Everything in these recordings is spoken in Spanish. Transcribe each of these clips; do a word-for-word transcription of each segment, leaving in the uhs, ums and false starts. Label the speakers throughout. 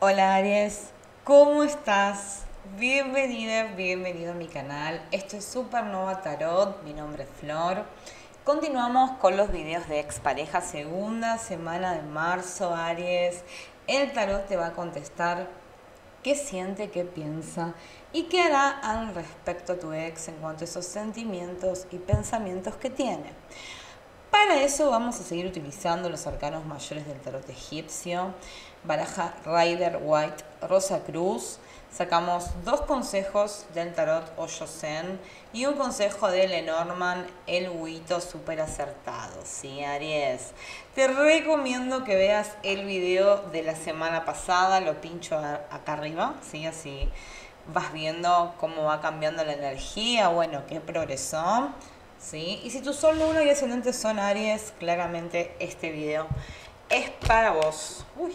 Speaker 1: Hola Aries, ¿cómo estás? Bienvenida, bienvenido a mi canal. Esto es Supernova Tarot, mi nombre es Flor. Continuamos con los videos de expareja, segunda semana de marzo, Aries. El tarot te va a contestar qué siente, qué piensa y qué hará al respecto a tu ex en cuanto a esos sentimientos y pensamientos que tiene. Para eso vamos a seguir utilizando los arcanos mayores del tarot egipcio, baraja Rider White Rosa Cruz. Sacamos dos consejos del tarot Osho Zen y un consejo de Lenormand, el Huito, súper acertado. Sí, Aries. Te recomiendo que veas el video de la semana pasada, lo pincho acá arriba, ¿sí? Así vas viendo cómo va cambiando la energía, bueno, qué progresó. ¿Sí? Y si tu sol, luna y ascendente son Aries, claramente este video es para vos. Uy.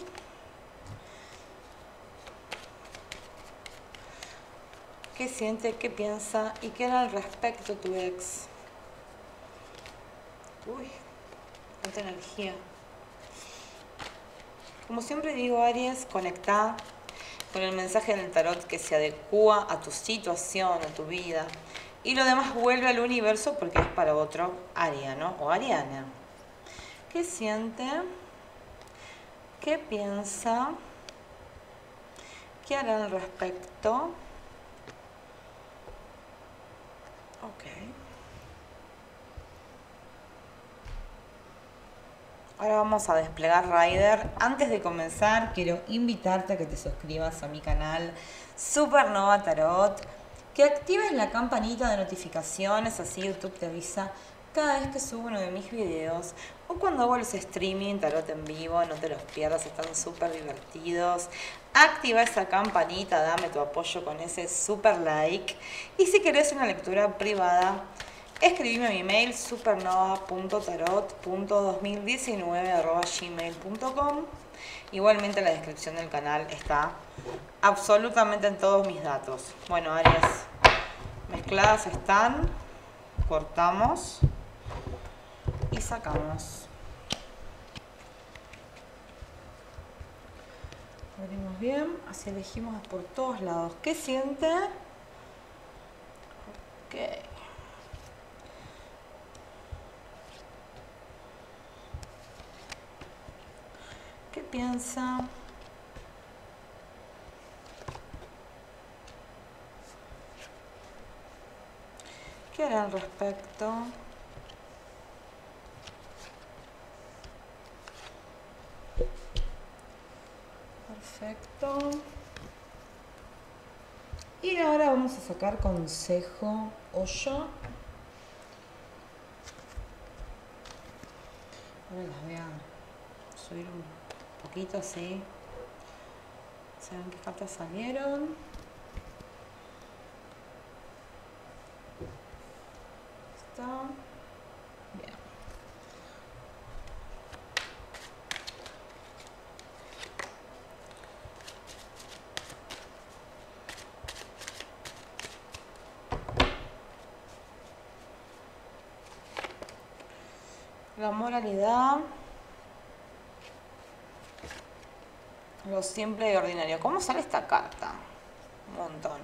Speaker 1: ¿Qué siente, qué piensa y qué era al respecto tu ex? Uy, cuánta energía. Como siempre digo, Aries, conectá con el mensaje del tarot que se adecua a tu situación, a tu vida. Y lo demás vuelve al universo porque es para otro ariano o ariana. ¿Qué siente? ¿Qué piensa? ¿Qué hará al respecto? Ok. Ahora vamos a desplegar Rider. Antes de comenzar, quiero invitarte a que te suscribas a mi canal Supernova Tarot, que actives la campanita de notificaciones, así YouTube te avisa cada vez que subo uno de mis videos o cuando hago los streaming tarot en vivo. No te los pierdas, están súper divertidos. Activa esa campanita, dame tu apoyo con ese super like. Y si querés una lectura privada, escribime a mi mail supernova punto tarot punto dos mil diecinueve arroba gmail punto com. Igualmente en la descripción del canal está absolutamente en todos mis datos. Bueno, Aries, mezcladas están. Cortamos y sacamos. Abrimos bien, así elegimos por todos lados. ¿Qué siente? Ok. ¿Qué piensa? ¿Qué hará al respecto? Perfecto. Y ahora vamos a sacar consejo Osho. Ahora las voy a subir un poquito así. ¿Se ven qué cartas salieron? Está bien. La moralidad, lo simple y ordinario. ¿Cómo sale esta carta? Un montón.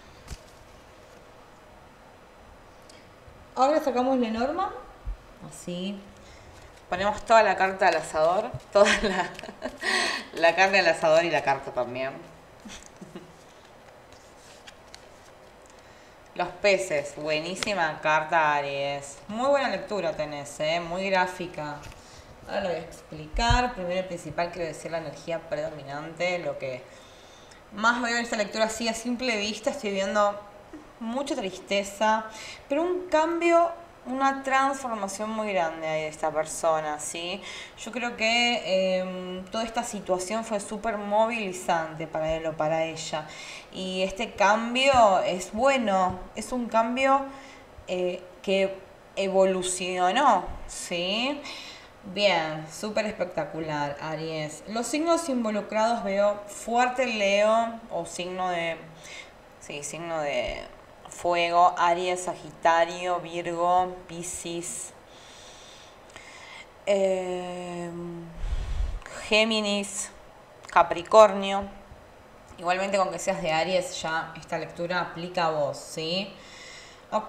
Speaker 1: Ahora sacamos Lenormand. Así. Ponemos toda la carta al asador. Toda la, la carne al asador y la carta también. Los peces. Buenísima carta, Aries. Muy buena lectura tenés, ¿eh? Muy gráfica. Ahora lo voy a explicar. Primero y principal quiero decir la energía predominante. Lo que más veo en esta lectura así a simple vista, estoy viendo mucha tristeza, pero un cambio, una transformación muy grande de esta persona, ¿sí? Yo creo que eh, toda esta situación fue súper movilizante para él o para ella. Y este cambio es bueno, es un cambio eh, que evolucionó, ¿sí? Bien, súper espectacular, Aries. Los signos involucrados veo fuerte Leo o signo de, sí, signo de fuego, Aries, Sagitario, Virgo, Piscis, eh, Géminis, Capricornio. Igualmente con que seas de Aries ya esta lectura aplica a vos, ¿sí? Ok.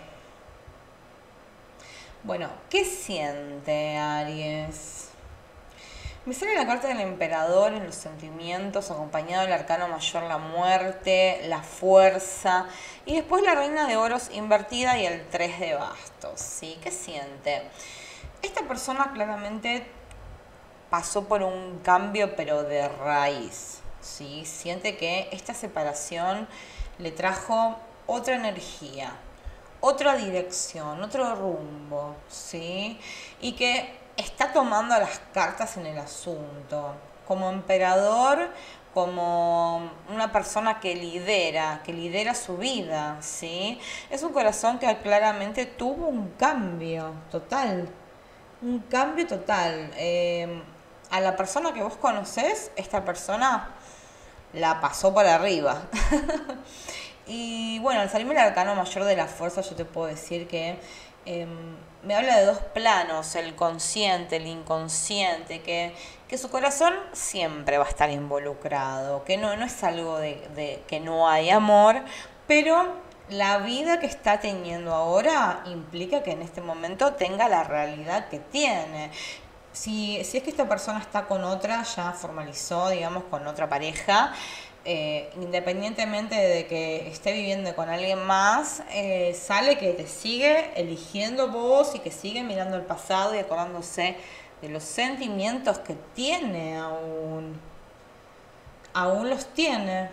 Speaker 1: Bueno, ¿qué siente Aries? Me sale la carta del emperador en los sentimientos, acompañado del arcano mayor, la muerte, la fuerza, y después la reina de oros invertida y el tres de bastos, ¿sí? ¿Qué siente? Esta persona claramente pasó por un cambio, pero de raíz, ¿sí? Siente que esta separación le trajo otra energía, otra dirección, otro rumbo, ¿sí? Y que está tomando las cartas en el asunto, como emperador, como una persona que lidera, que lidera su vida, ¿sí? Es un corazón que claramente tuvo un cambio total, un cambio total. Eh, a la persona que vos conocés, esta persona la pasó por arriba. Y bueno, al salirme el arcano mayor de la fuerza, yo te puedo decir que eh, me habla de dos planos, el consciente, el inconsciente, que, que su corazón siempre va a estar involucrado, que no, no es algo de, de que no hay amor, pero la vida que está teniendo ahora implica que en este momento tenga la realidad que tiene. Si, si es que esta persona está con otra, ya formalizó, digamos, con otra pareja, eh, independientemente de que esté viviendo con alguien más, eh, sale que te sigue eligiendo vos y que sigue mirando el pasado y acordándose de los sentimientos que tiene aún. Aún los tiene.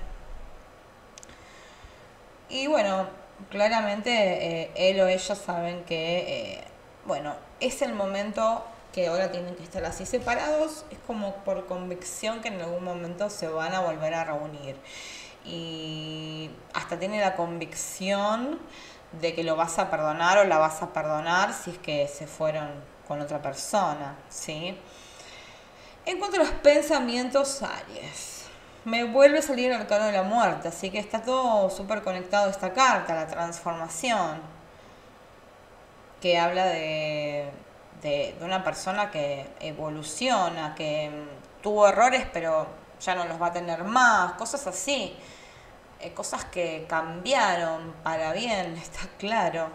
Speaker 1: Y bueno, claramente eh, él o ella saben que, eh, bueno, es el momento que ahora tienen que estar así separados, es como por convicción que en algún momento se van a volver a reunir. Y hasta tiene la convicción de que lo vas a perdonar o la vas a perdonar si es que se fueron con otra persona, ¿sí? En cuanto a los pensamientos, Aries, me vuelve a salir el arcano de la muerte, así que está todo súper conectado a esta carta, la transformación, que habla de, de, de una persona que evoluciona, que mm, tuvo errores pero ya no los va a tener más, cosas así, eh, cosas que cambiaron para bien, está claro.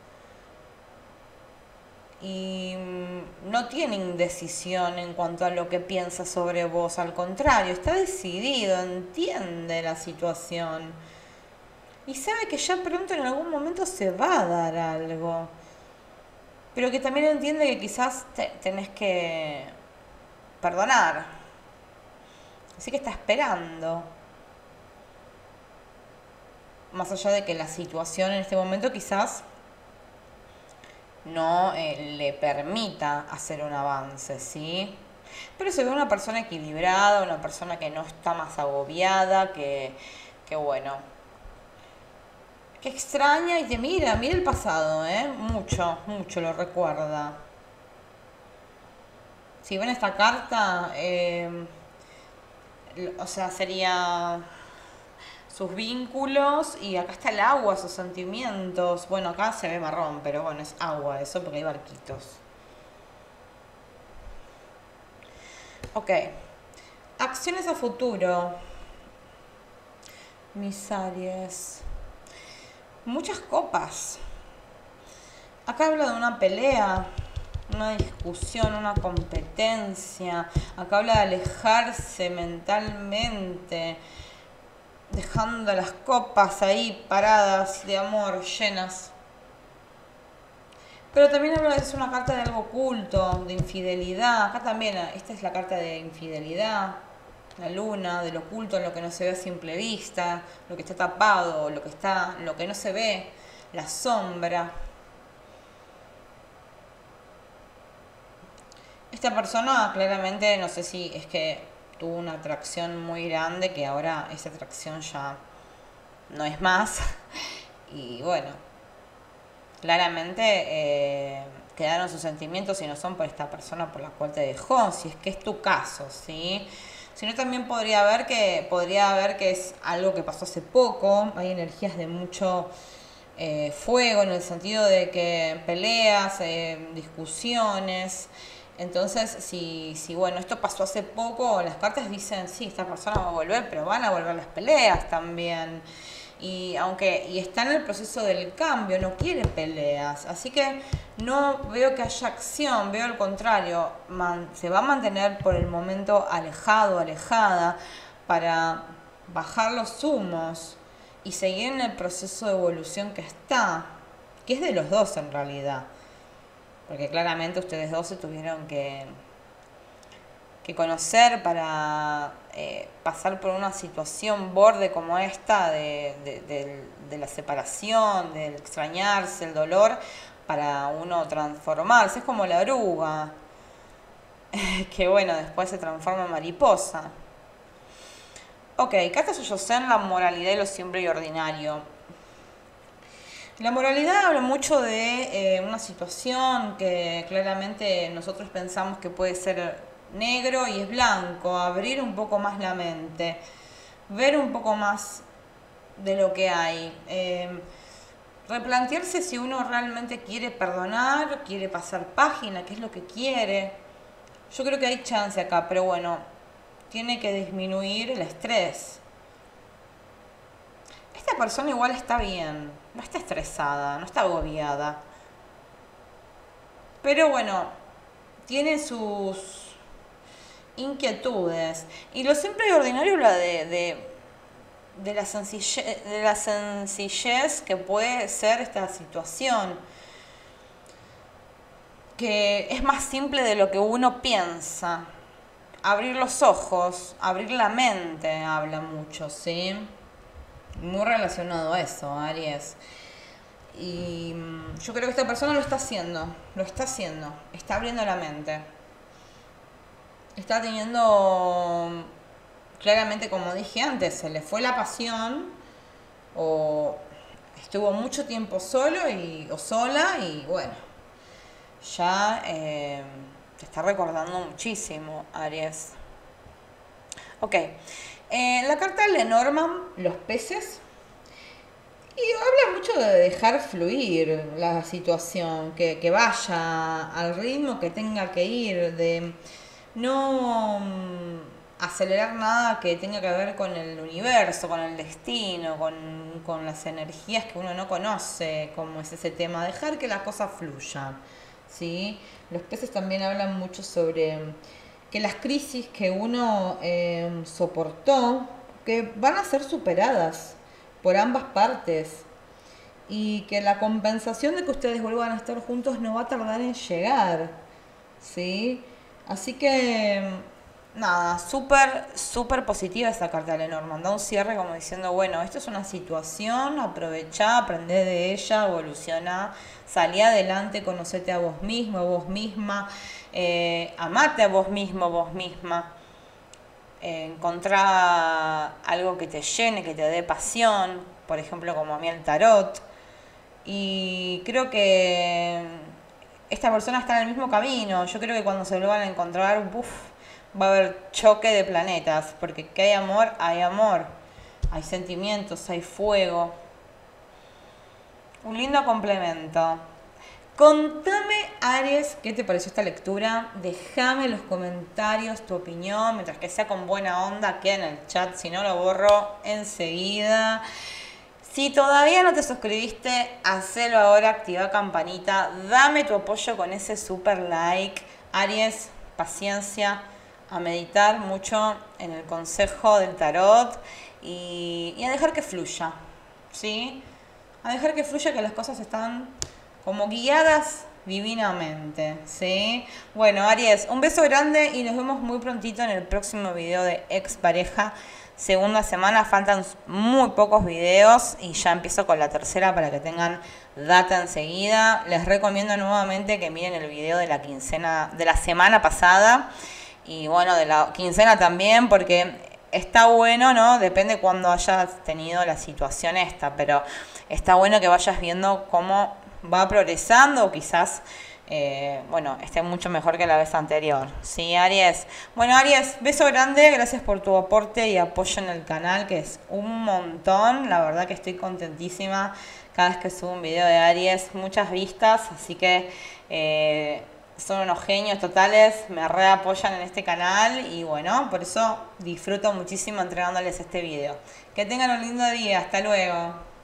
Speaker 1: Y mm, no tiene indecisión en cuanto a lo que piensa sobre vos, al contrario, está decidido, entiende la situación y sabe que ya pronto en algún momento se va a dar algo, pero que también entiende que quizás te, tenés que perdonar, así que está esperando, más allá de que la situación en este momento quizás no eh, le permita hacer un avance, ¿sí? Pero se ve una persona equilibrada, una persona que no está más agobiada, que, que bueno, que extraña y te mira, mira el pasado, ¿eh? Mucho, mucho lo recuerda. Si ven esta carta, eh, o sea, sería sus vínculos y acá está el agua, sus sentimientos. Bueno, acá se ve marrón, pero bueno, es agua eso porque hay barquitos. Ok, acciones a futuro. Mis Aries. Muchas copas. Acá habla de una pelea, una discusión, una competencia. Acá habla de alejarse mentalmente, dejando las copas ahí paradas de amor, llenas. Pero también habla de es una carta de algo oculto, de infidelidad. Acá también, esta es la carta de infidelidad, la luna, del oculto, lo que no se ve a simple vista, lo que está tapado, lo que está, lo que no se ve, la sombra. Esta persona claramente, no sé si es que tuvo una atracción muy grande, que ahora esa atracción ya no es más. Y bueno, claramente eh, quedaron sus sentimientos y no son por esta persona por la cual te dejó, si es que es tu caso, ¿sí? Sino también podría haber que, podría haber que es algo que pasó hace poco, hay energías de mucho eh, fuego en el sentido de que peleas, eh, discusiones, Entonces, si, si bueno, esto pasó hace poco, las cartas dicen, sí, esta persona va a volver, pero van a volver las peleas también. Y aunque y está en el proceso del cambio, no quiere peleas. Así que no veo que haya acción, veo al contrario, man, se va a mantener por el momento alejado, alejada, para bajar los humos y seguir en el proceso de evolución que está, que es de los dos en realidad. Porque claramente ustedes dos se tuvieron que, que conocer para eh, pasar por una situación borde como esta de, de, de, de la separación, del extrañarse, el dolor, para uno transformarse. Es como la oruga, que bueno, después se transforma en mariposa. Ok, carta Suyosen, la moralidad y lo simple y ordinario. La moralidad habla mucho de eh, una situación que claramente nosotros pensamos que puede ser negro y es blanco, abrir un poco más la mente, ver un poco más de lo que hay, eh, replantearse si uno realmente quiere perdonar, quiere pasar página, qué es lo que quiere. Yo creo que hay chance acá, pero bueno, tiene que disminuir el estrés. Esta persona igual está bien, no está estresada, no está agobiada. Pero bueno, tiene sus inquietudes. Y lo simple y ordinario habla de, de, de, la sencillez, de la sencillez que puede ser esta situación. Que es más simple de lo que uno piensa. Abrir los ojos, abrir la mente, habla mucho, ¿sí? Muy relacionado a eso, Aries. Y yo creo que esta persona lo está haciendo, lo está haciendo, está abriendo la mente. Está teniendo, claramente como dije antes, se le fue la pasión o estuvo mucho tiempo solo y, o sola y bueno, ya eh, te está recordando muchísimo, Aries. Ok, eh, la carta de Lenormand, los peces. Y habla mucho de dejar fluir la situación, que, que vaya al ritmo que tenga que ir, de no mm, acelerar nada que tenga que ver con el universo, con el destino, con, con las energías que uno no conoce, como es ese tema, dejar que las cosas fluyan, ¿sí? Los peces también hablan mucho sobre que las crisis que uno eh, soportó, que van a ser superadas por ambas partes y que la compensación de que ustedes vuelvan a estar juntos no va a tardar en llegar, ¿sí? Así que, nada, súper, súper positiva esta carta de Lenormand. Da un cierre como diciendo, bueno, esto es una situación, aprovechá, aprendé de ella, evoluciona, salí adelante, conocete a vos mismo, a vos misma, eh, amate a vos mismo, vos misma. Eh, encontrar algo que te llene, que te dé pasión, por ejemplo como a mí el tarot. Y creo que esta persona está en el mismo camino. Yo creo que cuando se lo van a encontrar, uf, va a haber choque de planetas, porque que hay amor, hay amor, hay sentimientos, hay fuego. Un lindo complemento. Contame, Aries, ¿qué te pareció esta lectura? Déjame en los comentarios tu opinión, mientras que sea con buena onda, queda en el chat, si no lo borro enseguida. Si todavía no te suscribiste, hacelo ahora, activa campanita, dame tu apoyo con ese super like. Aries, paciencia, a meditar mucho en el consejo del tarot y, y a dejar que fluya, ¿sí? A dejar que fluya, que las cosas están como guiadas divinamente, ¿sí? Bueno, Aries, un beso grande y nos vemos muy prontito en el próximo video de Expareja. Segunda semana, faltan muy pocos videos y ya empiezo con la tercera para que tengan data enseguida. Les recomiendo nuevamente que miren el video de la quincena, de la semana pasada y bueno, de la quincena también, porque está bueno, ¿no? Depende cuando hayas tenido la situación esta, pero está bueno que vayas viendo cómo va progresando o quizás eh, bueno, esté mucho mejor que la vez anterior. ¿Sí, Aries? Bueno, Aries, beso grande, gracias por tu aporte y apoyo en el canal, que es un montón. La verdad que estoy contentísima cada vez que subo un video de Aries, muchas vistas, así que eh, son unos genios totales, me re apoyan en este canal y bueno, por eso disfruto muchísimo entregándoles este video. Que tengan un lindo día, hasta luego.